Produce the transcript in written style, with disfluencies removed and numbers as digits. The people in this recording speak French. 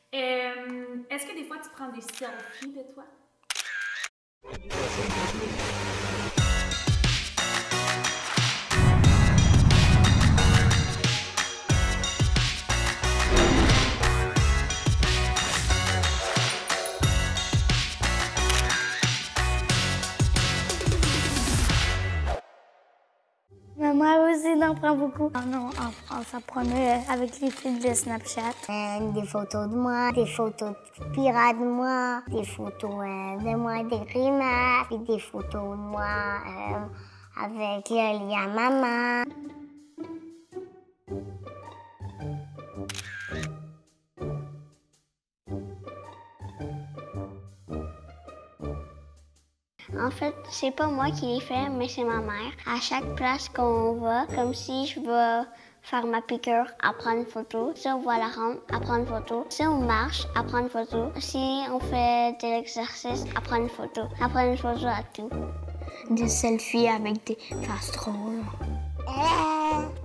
Est-ce que des fois tu prends des selfies de toi? Ma mère aussi en prend beaucoup. On s'en prenait avec les filles de Snapchat. Des photos de moi, des photos de pirates de moi, des photos de moi des grimaces, puis des photos de moi avec le lien maman. En fait, c'est pas moi qui les fais, mais c'est ma mère. À chaque place qu'on va, comme si je vais faire ma piqûre, à prendre une photo. Si on va à la rampe, à prendre une photo. Si on marche, à prendre une photo. Si on fait de l'exercice, à prendre une photo. À prendre une photo à tout. Des selfies avec des faces drôles.